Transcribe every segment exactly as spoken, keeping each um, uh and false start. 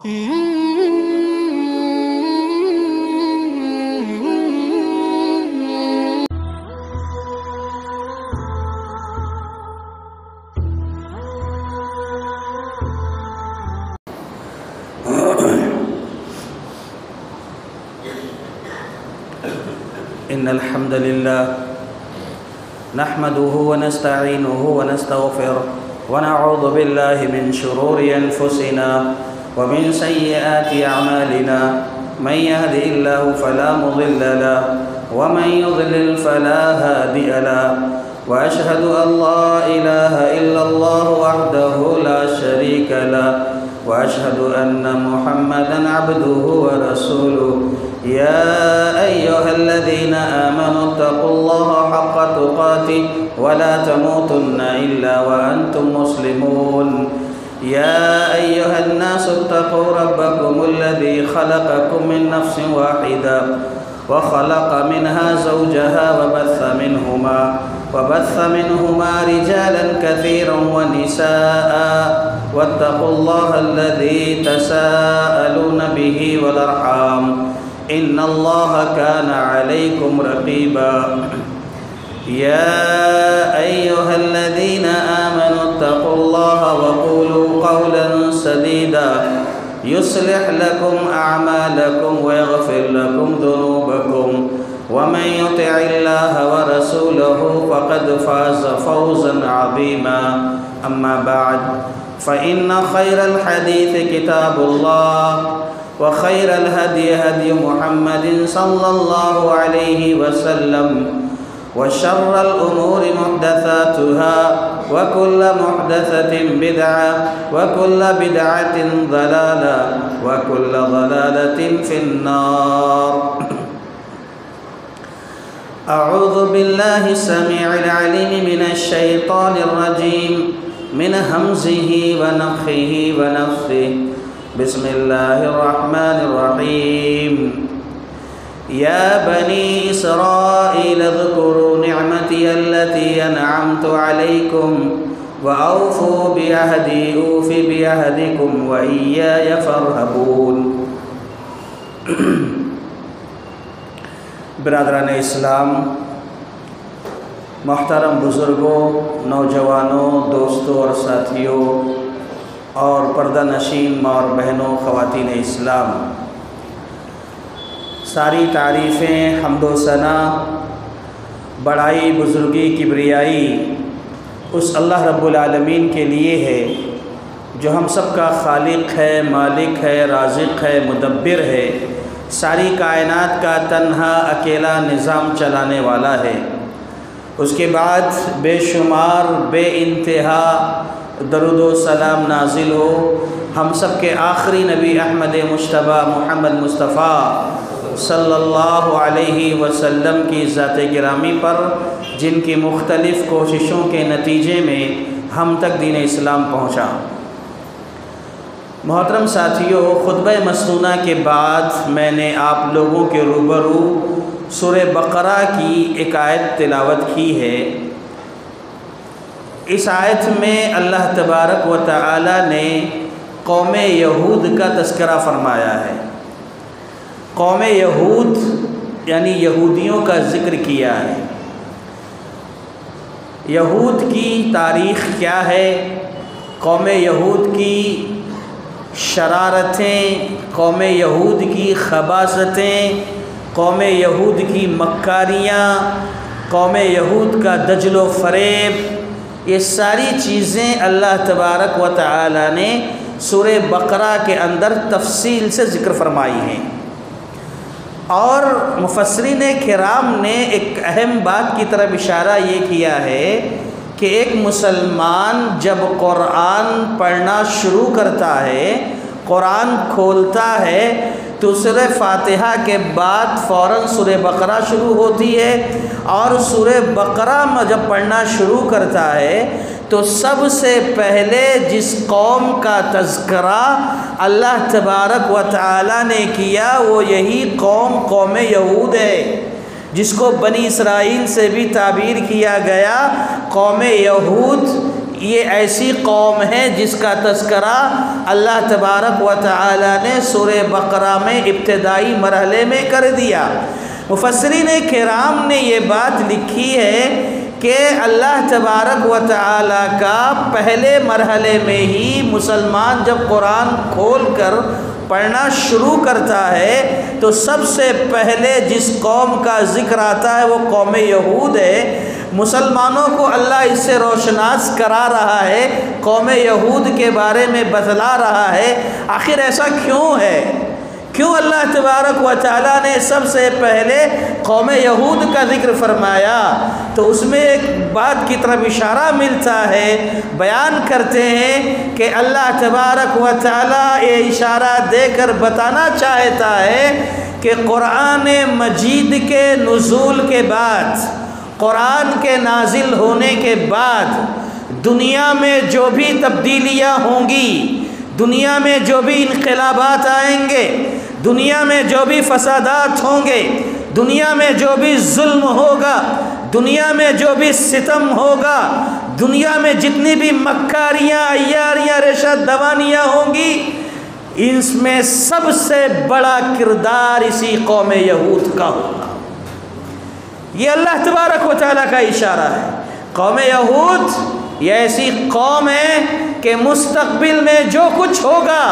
إن الحمد لله نحمده ونستعينه ونستغفره ونعوذ بالله من شرور أنفسنا ومن سيئات أعمالنا من يهده الله فلا مضل له ومن يضلل فلا هادي له وأشهد أن لا إله إلا الله وحده لا شريك له وأشهد أن محمدًا عبده ورسوله يا أيها الذين آمنوا اتقوا الله حق تقاته ولا تموتن إلا وأنتم مسلمون يا أيها الناس اتقوا ربكم الذي خلقكم من نفس واحدة وخلق منها زوجها وبث منهما وبث منهما رجالا كثيرا ونساء واتقوا الله الذي تساءلون به والأرحام إن الله كان عليكم رقيبا يا أيها الذين آمنوا اتقوا الله وقولوا قولا سديدا يصلح لكم أعمالكم ويغفر لكم ذنوبكم ومن يطع الله ورسوله فقد فاز فوزا عظيما أما بعد فإن خير الحديث كتاب الله وخير الهدي هدي محمد صلى الله عليه وسلم وشر الأمور محدثاتها وكل محدثة بدعة وكل بدعة ضلالة وكل ضلالة في النار أعوذ بالله السميع العليم من الشيطان الرجيم من همزه ونفخه ونفثه بسم الله الرحمن الرحيم يا بني إسرائيل اذكروا نعمتي التي أنعمت عليكم وأوفوا بعهدي أوف بعهدكم وإياي فارهبون برادران اسلام، محترم بزرگوں، نوجوانوں، دوستوں اور ساتھیوں اور پردہ نشین ماں اور بہنوں، خواتین اسلام، ساری تعریفیں، حمد و ثنا، بڑائی، بزرگی، کبریائی اس اللہ رب العالمین کے لیے ہے جو ہم سب کا خالق ہے، مالک ہے، رازق ہے، مدبر ہے، ساری کائنات کا تنہا اکیلا نظام چلانے والا ہے۔ اس کے بعد بے شمار بے انتہا درود و سلام نازل ہو ہم سب کے آخری نبی احمد مجتبیٰ محمد مصطفیٰ صلی اللہ علیہ وسلم کی ذات گرامی پر، جن کی مختلف کوششوں کے نتیجے میں ہم تک دین اسلام پہنچا۔ محترم ساتھیوں، خطبہ مسنونہ کے بعد میں نے آپ لوگوں کے روبرو سورہ بقرہ کی ایک آیت تلاوت کی ہے۔ اس آیت میں اللہ تبارک و تعالی نے قوم یہود کا تذکرہ فرمایا ہے۔ قوم یہود یعنی یہودیوں کا ذکر کیا ہے۔ یہود کی تاریخ کیا ہے، قوم یہود کی شرارتیں، قوم یہود کی خباثتیں، قوم یہود کی مکاریاں، قوم یہود کا دجل و فریب، یہ ساری چیزیں اللہ تبارک و تعالی نے سورہ بقرہ کے اندر تفصیل سے ذکر فرمائی ہیں۔ اور مفسرین کرام نے ایک اہم بات کی طرف اشارہ یہ کیا ہے کہ ایک مسلمان جب قرآن پڑھنا شروع کرتا ہے، قرآن کھولتا ہے، تو سورہ فاتحہ کے بعد فوراً سورہ بقرہ شروع ہوتی ہے، اور سورہ بقرہ میں جب پڑھنا شروع کرتا ہے تو سب سے پہلے جس قوم کا تذکرہ اللہ تبارک و تعالی نے کیا وہ یہی قوم قوم یہود ہے، جس کو بنی اسرائیل سے بھی تعبیر کیا گیا۔ قوم یہود یہ ایسی قوم ہے جس کا تذکرہ اللہ تبارک و تعالی نے سورہ بقرہ میں ابتدائی مرحلے میں کر دیا۔ مفسرین کرام نے یہ بات لکھی ہے کہ اللہ تبارک و تعالی کا پہلے مرحلے میں ہی مسلمان جب قرآن کھول کر پڑھنا شروع کرتا ہے تو سب سے پہلے جس قوم کا ذکر آتا ہے وہ قوم یہود ہے۔ مسلمانوں کو اللہ اس سے روشناس کرا رہا ہے، قوم یہود کے بارے میں بتلا رہا ہے۔ آخر ایسا کیوں ہے؟ کیوں اللہ تبارک و تعالیٰ نے سب سے پہلے قوم یہود کا ذکر فرمایا؟ تو اس میں ایک بات کی طرف اشارہ ملتا ہے، بیان کرتے ہیں کہ اللہ تبارک و تعالیٰ یہ اشارہ دے کر بتانا چاہتا ہے کہ قرآن مجید کے نزول کے بعد، قرآن کے نازل ہونے کے بعد دنیا میں جو بھی تبدیلیاں ہوں گی، دنیا میں جو بھی انقلابات آئیں گے، دنیا میں جو بھی فسادات ہوں گے، دنیا میں جو بھی ظلم ہوگا، دنیا میں جو بھی ستم ہوگا، دنیا میں جتنی بھی مکاریاں، عیاریاں، رشوت دوانیاں ہوں گی، اس میں سب سے بڑا کردار اسی قوم یہود کا ہوگا۔ یہ اللہ تبارک و تعالیٰ کا اشارہ ہے۔ قوم یہود یہ ایسی قوم ہے کہ مستقبل میں جو کچھ ہوگا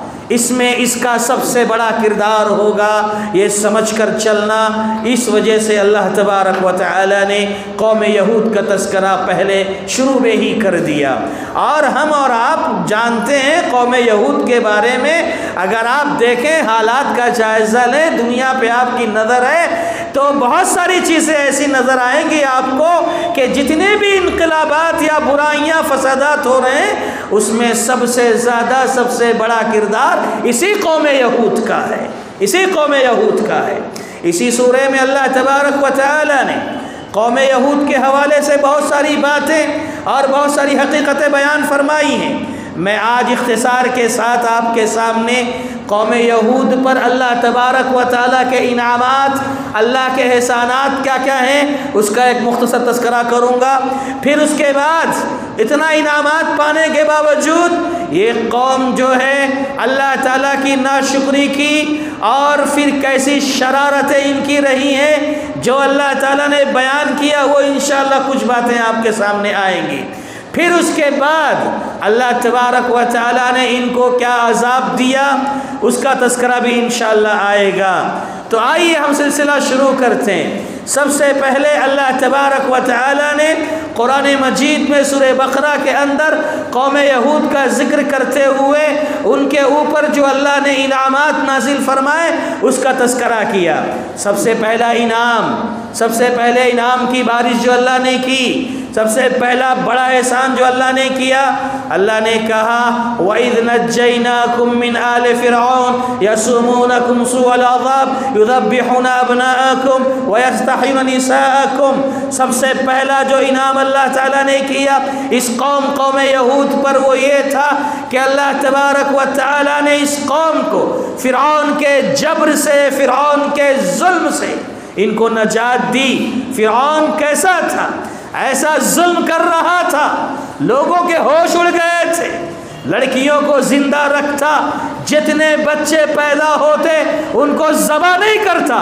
اس میں اس کا سب سے بڑا کردار ہوگا، یہ سمجھ کر چلنا۔ اس وجہ سے اللہ تبارک و تعالی نے قوم یہود کا تذکرہ پہلے شروع میں ہی کر دیا۔ اور ہم اور آپ جانتے ہیں قوم یہود کے بارے میں، اگر آپ دیکھیں حالات کا جائزہ لیں، دنیا پہ آپ کی نظر ہے تو بہت ساری چیزیں ایسی نظر آئیں گی آپ کو کہ جتنے بھی انقلابات یا برائیاں فسادات ہو رہے ہیں اس میں سب سے زیادہ سب سے بڑا کردار اسی قوم یہود کا ہے، اسی قوم یہود کا ہے۔ اسی سورہ میں اللہ تبارک و تعالی نے قوم یہود کے حوالے سے بہت ساری باتیں اور بہت ساری حقیقتیں بیان فرمائی ہیں۔ میں آج اختصار کے ساتھ آپ کے سامنے قوم یہود پر اللہ تبارک و تعالیٰ کے انعامات، اللہ کے احسانات کیا کیا ہیں اس کا ایک مختصر تذکرہ کروں گا۔ پھر اس کے بعد اتنا انعامات پانے کے باوجود یہ قوم جو ہے اللہ تعالیٰ کی ناشکری کی اور پھر کیسی شرارتیں ان کی رہی ہیں جو اللہ تعالیٰ نے بیان کیا، وہ انشاءاللہ کچھ باتیں آپ کے سامنے آئیں گی۔ پھر اس کے بعد اللہ تبارک و تعالیٰ نے ان کو کیا عذاب دیا اس کا تذکرہ بھی انشاءاللہ آئے گا۔ تو آئیے ہم سلسلہ شروع کرتے ہیں۔ سب سے پہلے اللہ تبارک و تعالیٰ نے قرآن مجید میں سورہ بقرہ کے اندر قوم یہود کا ذکر کرتے ہوئے ان کے اوپر جو اللہ نے انعامات نازل فرمائے اس کا تذکرہ کیا۔ سب سے پہلا انعام، سب سے پہلے انعام کی بارش جو اللہ نے کی، سب سے پہلا بڑا احسان جو اللہ نے کیا، اللہ نے کہا وَإِذْ نَجَّيْنَاكُمْ مِنْ آلِ فِرْعَوْنَ يَسُومُونَكُمْ سُوءَ الْعَذَابِ يُذَبِّحُونَ أَبْنَاءَكُمْ وَيَسْتَحْيُونَ نِسَاءَكُمْ۔ سب سے پہلا جو انعام اللہ تعالیٰ نے کیا اس قوم قوم یہود پر وہ یہ تھا کہ اللہ تبارک و تعالیٰ نے اس قوم کو فرعون کے جبر سے، فرعون کے ظلم سے ان کو نجات دی۔ فرعون کیسا تھا؟ ایسا ظلم کر رہا تھا، لوگوں کے ہوش اڑ گئے تھے، لڑکیوں کو زندہ رکھتا، جتنے بچے پیدا ہوتے ان کو ذبح نہیں کرتا،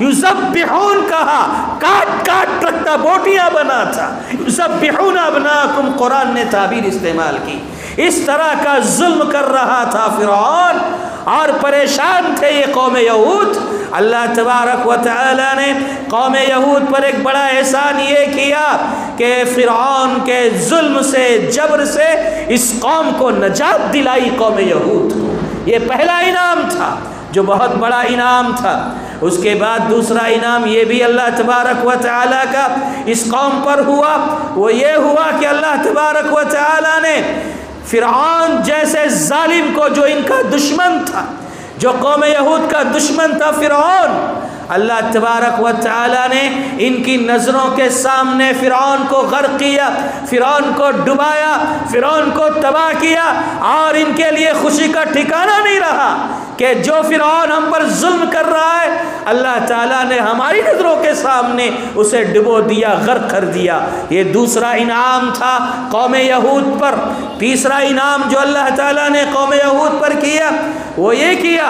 یذبحون کہا، کاٹ کاٹ رکھتا، بوٹیاں بناتا، یذبحون ابناکم قرآن نے تعبیر استعمال کی۔ اس طرح کا ظلم کر رہا تھا فرعون اور پریشان تھے یہ قوم یہود۔ اللہ تبارک و تعالی نے قوم یہود پر ایک بڑا احسان یہ کیا کہ فرعون کے ظلم سے، جبر سے اس قوم کو نجات دلائی قوم یہود کو۔ یہ پہلا انعام تھا جو بہت بڑا انعام تھا۔ اس کے بعد دوسرا انعام یہ بھی اللہ تبارک و تعالی کا اس قوم پر ہوا، وہ یہ ہوا کہ اللہ تبارک و تعالی نے فرعون جیسے ظالم کو، جو ان کا دشمن تھا، جو قوم یہود کا دشمن تھا فرعون، اللہ تبارک و تعالی نے ان کی نظروں کے سامنے فرعون کو غرق کیا، فرعون کو ڈبایا، فرعون کو تباہ کیا، اور ان کے لیے خوشی کا ٹھکانہ نہیں رہا کہ جو فرعون ہم پر ظلم کر رہا ہے اللہ تعالیٰ نے ہماری نظروں کے سامنے اسے ڈبو دیا، غرق کر دیا۔ یہ دوسرا انعام تھا قوم یہود پر۔ تیسرا انعام جو اللہ تعالیٰ نے قوم یہود پر کیا وہ یہ کیا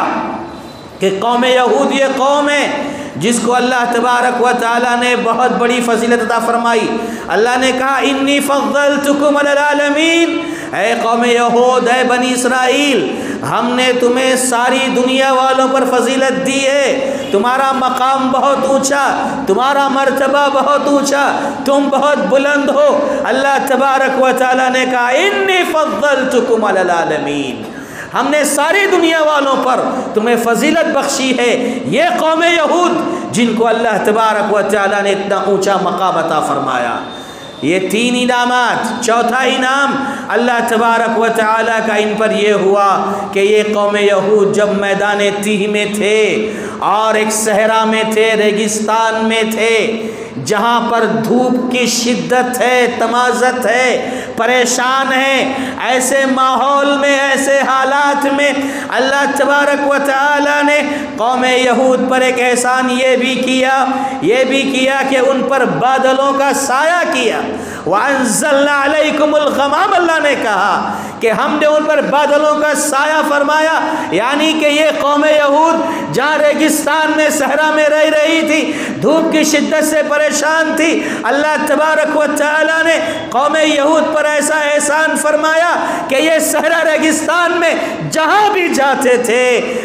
کہ قوم یہود یہ قوم ہے جس کو اللہ تبارک و تعالیٰ نے بہت بڑی فضیلت عطا فرمائی۔ اللہ نے کہا انی فضلتکم علی العالمین، اے قوم یہود، اے بنی اسرائیل، ہم نے تمہیں ساری دنیا والوں پر فضیلت دی ہے، تمہارا مقام بہت اونچا، تمہارا مرتبہ بہت اونچا، تم بہت بلند ہو۔ اللہ تبارک و تعالیٰ نے کہا انی فضلتکم علی العالمین، ہم نے ساری دنیا والوں پر تمہیں فضیلت بخشی ہے۔ یہ قوم یہود جن کو اللہ تبارک و تعالیٰ نے اتنا اونچا مقام عطا فرمایا۔ یہ تین انعامات۔ چوتھا انعام اللہ تبارک و تعالیٰ کا ان پر یہ ہوا کہ یہ قوم یہود جب میدان تیہ میں تھے اور ایک صحرا میں تھے، ریگستان میں تھے، جہاں پر دھوپ کی شدت ہے، تمازت ہے، پریشان ہیں، ایسے ماحول میں، ایسے حالات میں اللہ تبارک و تعالیٰ نے قوم یہود پر ایک احسان یہ بھی کیا یہ بھی کیا کہ ان پر بادلوں کا سایہ کیا۔ وَأَنزَلْنَا عَلَيْكُمُ الْغَمَامَ، اللہ نے کہا کہ ہم نے ان پر بادلوں کا سایہ فرمایا، یعنی کہ یہ قوم یہود جہاں ریگستان میں، صحرا میں رہ رہی تھی، دھوپ کی شدت سے پریشان تھی، اللہ تبارک و تعالیٰ نے قوم یہود پر ایسا احسان فرمایا کہ یہ صحرا ریگستان میں جہاں بھی جاتے تھے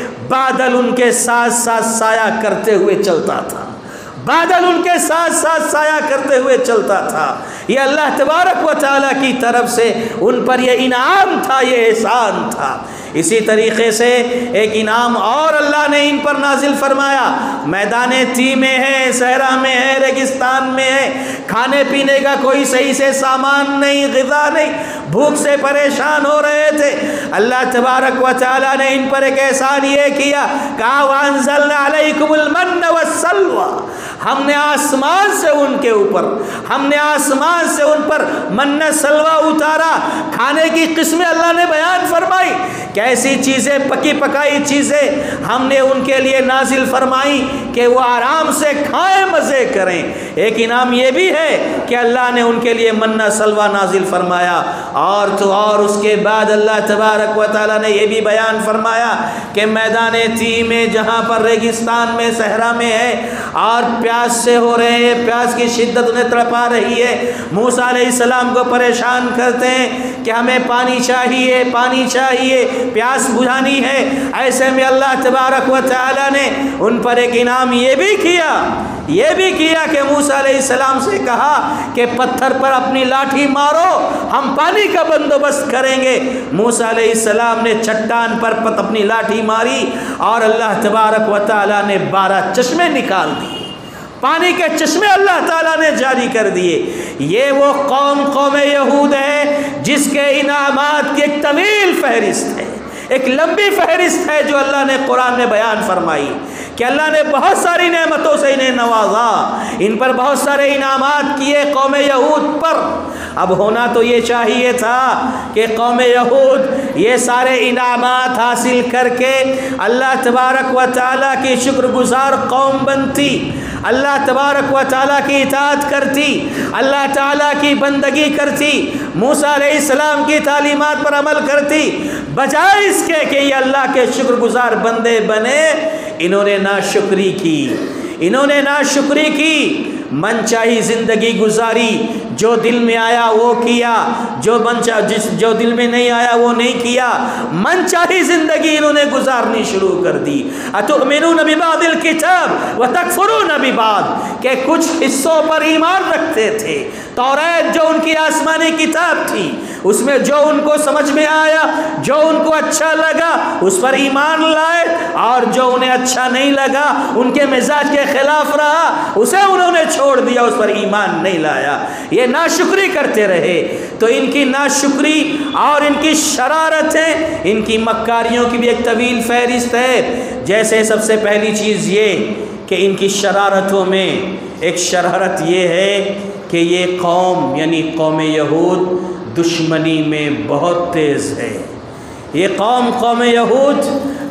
بادل ان کے ساتھ ساتھ سایہ کرتے ہوئے چلتا تھا، بادل ان کے ساتھ ساتھ سایہ کرتے ہوئے چلتا تھا۔ یہ اللہ تبارک و تعالیٰ کی طرف سے ان پر یہ انعام تھا، یہ احسان تھا۔ اسی طریقے سے ایک انعام اور اللہ نے ان پر نازل فرمایا، میدان تیہ میں ہے، صحرا میں ہے، ریگستان میں ہے، کھانے پینے کا کوئی صحیح سے سامان نہیں، غذا نہیں، بھوک سے پریشان ہو رہے تھے۔ اللہ تبارک و تعالیٰ نے ان پر ایک احسان یہ کیا، کہا وَأَنزَلْنَا عَلَيْكُمُ الْمَنَّ وَالسَّلْوَىٰ، ہم نے آسمان سے ان کے اوپر ہم نے آسمان سے ان پر من سلوا اتارا۔ کھانے کی قسمیں اللہ نے بیان فرمائی، کیسی چیزیں، پکی پکائی چیزیں ہم نے ان کے لیے نازل فرمائی کہ وہ آرام سے کھائیں، مزے کریں۔ ایک انعام یہ بھی ہے کہ اللہ نے ان کے لیے من سلوا نازل فرمایا، اور تو اور اس کے بعد اللہ تبارک و تعالیٰ نے یہ بھی بیان فرمایا کہ میدان تیہ میں جہاں پر ریگستان میں، صحرا میں ہے اور پیاس سے ہو رہے ہیں، پیاس کی شدت انہیں تڑپا رہی ہے، موسیٰ علیہ السلام کو پریشان کرتے ہیں کہ ہمیں پانی چاہیے، پانی چاہیے، پیاس بجھانی ہے۔ ایسے میں اللہ تبارک و تعالیٰ نے ان پر ایک انعام یہ بھی کیا یہ بھی کیا کہ موسیٰ علیہ السلام سے کہا کہ پتھر پر اپنی لاٹھی مارو، ہم پانی کا بندوبست کریں گے۔ موسیٰ علیہ السلام نے چٹان پر اپنی لاٹھی ماری اور اللہ تبارک و تعالیٰ نے بارہ چشمے نکال دیے، پانی کے چشمے اللہ تعالیٰ نے جاری کر دیے۔ یہ وہ قوم قوم یہود ہے جس کے انعامات کی ایک طویل فہرست ہے، ایک لمبی فہرست ہے جو اللہ نے قرآن میں بیان فرمائی کہ اللہ نے بہت ساری نعمتوں سے انہیں نوازا، ان پر بہت سارے انعامات کیے قوم یہود پر۔ اب ہونا تو یہ چاہیے تھا کہ قوم یہود یہ سارے انعامات حاصل کر کے اللہ تبارک و تعالیٰ کی شکر گزار قوم بنتی، اللہ تبارک و تعالیٰ کی اطاعت کرتی، اللہ تعالیٰ کی بندگی کرتی، موسیٰ علیہ السلام کی تعلیمات پر عمل کرتی، بجائے اس کے کہ یہ اللہ کے شکر گزار بندے بنے، انہوں نے ناشکری کی انہوں نے ناشکری کی من چاہی زندگی گزاری، جو دل میں آیا وہ کیا، جو من چاہ جس جو دل میں نہیں آیا وہ نہیں کیا، من چاہی زندگی انہوں نے گزارنی شروع کر دی۔ اتؤمنون ببعض الکتاب وتکفرون ببعض، کہ کچھ حصوں پر ایمان رکھتے تھے، توریت جو ان کی آسمانی کتاب تھی اس میں جو ان کو سمجھ میں آیا، جو ان کو اچھا لگا اس پر ایمان لائے، اور جو انہیں اچھا نہیں لگا، ان کے مزاج کے خلاف رہا، اسے انہوں نے چھوڑ دیا، اس پر ایمان نہیں لایا۔ یہ ناشکری کرتے رہے۔ تو ان کی ناشکری اور ان کی شرارتیں، ان کی مکاریوں کی بھی ایک طویل فہرست ہے۔ جیسے سب سے پہلی چیز یہ کہ ان کی شرارتوں میں ایک شرارت یہ ہے کہ یہ قوم یعنی قوم یہود دشمنی میں بہت تیز ہے۔ یہ قوم قوم یہود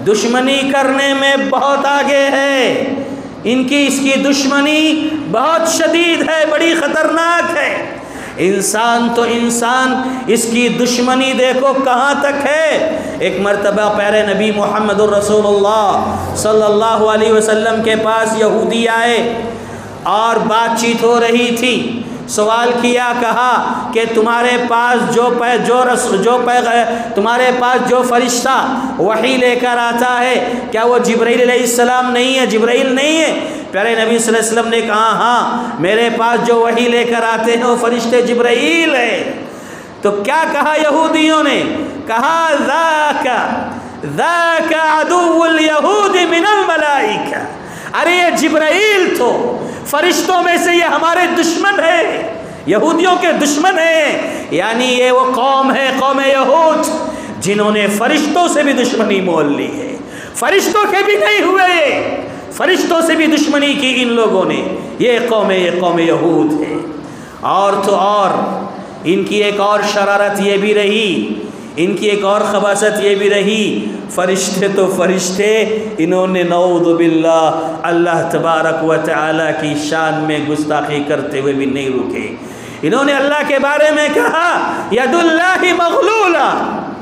دشمنی کرنے میں بہت آگے ہے، ان کی اس کی دشمنی بہت شدید ہے، بڑی خطرناک ہے۔ انسان تو انسان، اس کی دشمنی دیکھو کہاں تک ہے۔ ایک مرتبہ پیارے نبی محمد الرسول اللہ صلی اللہ علیہ وسلم کے پاس یہودی آئے اور بات چیت ہو رہی تھی۔ سوال کیا، کہا کہ تمہارے پاس جو پہ جو رس جو پہ تمہارے پاس جو فرشتہ وحی لے کر آتا ہے، کیا وہ جبرائیل علیہ السلام نہیں ہے؟ جبرائیل نہیں ہے؟ پیارے نبی صلی اللہ علیہ وسلم نے کہا ہاں، میرے پاس جو وحی لے کر آتے ہیں وہ فرشتے جبرائیل ہیں۔ تو کیا کہا یہودیوں نے؟ کہا ذاک ذاک عدو الیہود من الملائکہ، ارے یہ جبرائیل تو فرشتوں میں سے یہ ہمارے دشمن ہے، یہودیوں کے دشمن ہیں۔ یعنی یہ وہ قوم ہے، قوم یہود، جنہوں نے فرشتوں سے بھی دشمنی مول لی ہے۔ فرشتوں کے بھی نہیں ہوئے، فرشتوں سے بھی دشمنی کی ان لوگوں نے۔ یہ قوم یہ قوم یہود ہے۔ اور تو اور ان کی ایک اور شرارت یہ بھی رہی، ان کی ایک اور خباثت یہ بھی رہی، فرشتے تو فرشتے، انہوں نے نعوذ باللہ اللہ تبارک و تعالی کی شان میں گستاخی کرتے ہوئے بھی نہیں رکے۔ انہوں نے اللہ کے بارے میں کہا ید اللہ مغلولہ،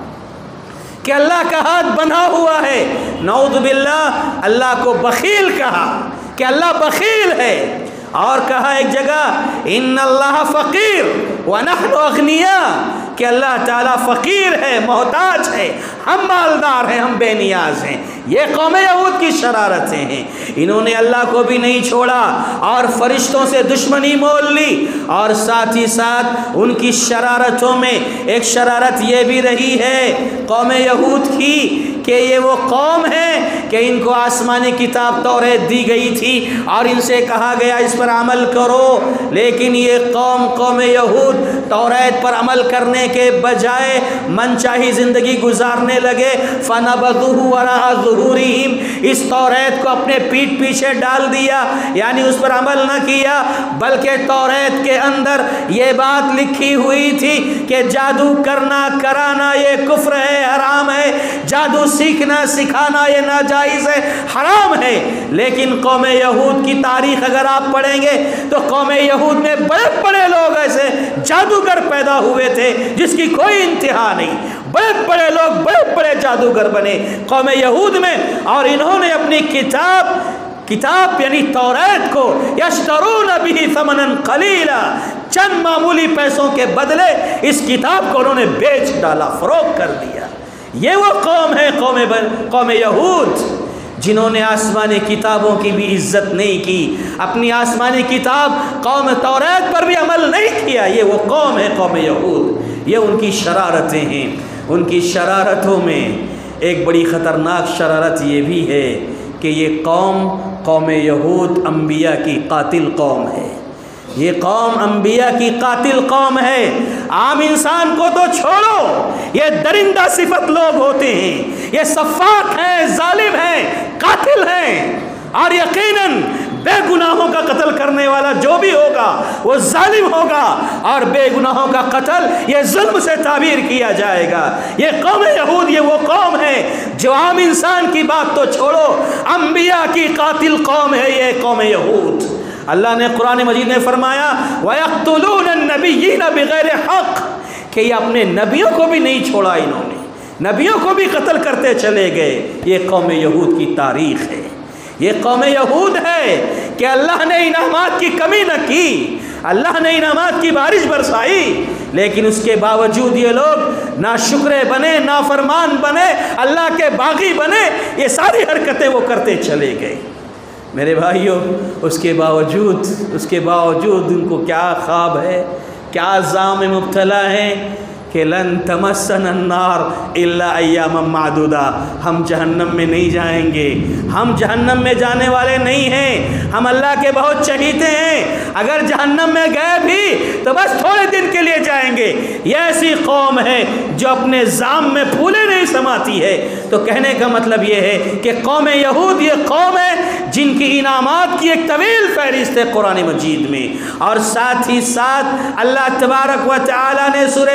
کہ اللہ کا ہاتھ بندھا ہوا ہے۔ نعوذ باللہ اللہ کو بخیل کہا کہ اللہ بخیل ہے۔ اور کہا ایک جگہ ان اللہ فقیر ونحن اغنیاء، کہ اللہ تعالیٰ فقیر ہے، محتاج ہے، ہم مالدار ہیں، ہم بے نیاز ہیں۔ یہ قوم یہود کی شرارتیں ہیں۔ انہوں نے اللہ کو بھی نہیں چھوڑا اور فرشتوں سے دشمنی مول لی۔ اور ساتھ ہی ساتھ ان کی شرارتوں میں ایک شرارت یہ بھی رہی ہے قوم یہود کی کہ یہ وہ قوم ہے کہ ان کو آسمانی کتاب توریت دی گئی تھی اور ان سے کہا گیا اس پر عمل کرو، لیکن یہ قوم قوم یہود توریت پر عمل کرنے کے بجائے من چاہی زندگی گزارنے لگے۔ فَنَبَذُوهُ وَرَاءَ ظُهُورِهِمْ، اس توریت کو اپنے پیٹھ پیچھے ڈال دیا، یعنی اس پر عمل نہ کیا، بلکہ توریت کے اندر یہ بات لکھی ہوئی تھی کہ جادو کرنا کرانا یہ کفر ہے، حرام ہے، جادو سیکھنا سکھانا یہ ناجائز ہے، حرام ہے۔ لیکن قوم یہود کی تاریخ اگر آپ پڑھیں گے تو قوم یہود میں بڑے بڑے لوگ ایسے جادوگر پیدا ہوئے تھے جس کی کوئی انتہا نہیں، بڑے بڑے لوگ بڑے بڑے جادوگر بنے قوم یہود میں، اور انہوں نے اپنی کتاب کتاب یعنی توریت کو یشترون بہ ثمنا قلیلا، چند معمولی پیسوں کے بدلے اس کتاب کو انہوں نے بیچ ڈالا، فروخت کر دیا۔ یہ وہ قوم ہے قوم قوم یہود جنہوں نے آسمانی کتابوں کی بھی عزت نہیں کی، اپنی آسمانی کتاب قوم توریت پر بھی عمل نہیں کیا۔ یہ وہ قوم ہے قوم یہود، یہ ان کی شرارتیں ہیں۔ ان کی شرارتوں میں ایک بڑی خطرناک شرارت یہ بھی ہے کہ یہ قوم قوم یہود انبیاء کی قاتل قوم ہے۔ یہ قوم انبیاء کی قاتل قوم ہے۔ عام انسان کو تو چھوڑو، یہ درندہ صفت لوگ ہوتے ہیں، یہ سفاک ہیں، ظالم ہیں، قاتل ہیں، اور یقیناً بے گناہوں کا قتل کرنے والا جو بھی ہوگا وہ ظالم ہوگا، اور بے گناہوں کا قتل یہ ظلم سے تعبیر کیا جائے گا۔ یہ قوم یہود یہ وہ قوم ہے جو عام انسان کی بات تو چھوڑو، انبیاء کی قاتل قوم ہے یہ قوم یہود۔ اللہ نے قرآن مجید میں فرمایا وَيَقْتُلُونَ النَّبِيِّينَ بِغَيْرِ حَقٍّ، کہ یہ اپنے نبیوں کو بھی نہیں چھوڑا، انہوں نے نبیوں کو بھی قتل کرتے چلے گئے۔ یہ قوم یہود کی تاریخ ہے، یہ قوم یہود ہے کہ اللہ نے انعامات کی کمی نہ کی، اللہ نے انعامات کی بارش برسائی، لیکن اس کے باوجود یہ لوگ ناشکرے بنے، نافرمان بنے، اللہ کے باغی بنے، یہ ساری حرکتیں وہ کرتے چلے گئے۔ میرے بھائیوں، اس کے باوجود اس کے باوجود ان کو کیا خواب ہے، کیا عذاب میں مبتلا ہے کہ لن تمسنا النار الا ایاما معدودہ، ہم جہنم میں نہیں جائیں گے، ہم جہنم میں جانے والے نہیں ہیں، ہم اللہ کے بہت چہیتے ہیں، اگر جہنم میں گئے بھی تو بس تھوڑے دن کے لیے جائیں گے۔ یہ ایسی قوم ہے جو اپنے زام میں پھولے نہیں سماتی ہے۔ تو کہنے کا مطلب یہ ہے کہ قوم یہود یہ قوم ہے جن کی انعامات کی ایک طویل فہرست ہے قرآن مجید میں، اور ساتھ ہی ساتھ اللہ تبارک و تعالی نے سورہ بقرہ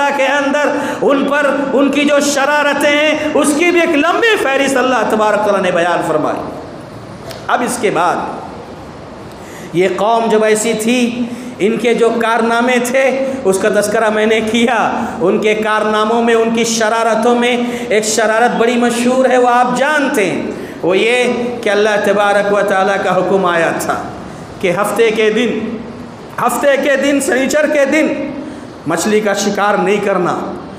وغیرہ کے اندر ان پر ان کی جو شرارتیں ہیں اس کی بھی ایک لمبی فہرست اللہ تبارک تعالیٰ نے بیان فرمائی۔ اب اس کے بعد یہ قوم جب ایسی تھی، ان کے جو کارنامے تھے اس کا تذکرہ میں نے کیا۔ ان کے کارناموں میں، ان کی شرارتوں میں ایک شرارت بڑی مشہور ہے، وہ آپ جانتے ہیں، وہ یہ کہ اللہ تبارک و تعالیٰ کا حکم آیا تھا کہ ہفتے کے دن ہفتے کے دن سنیچر کے دن مچھلی کا شکار نہیں کرنا۔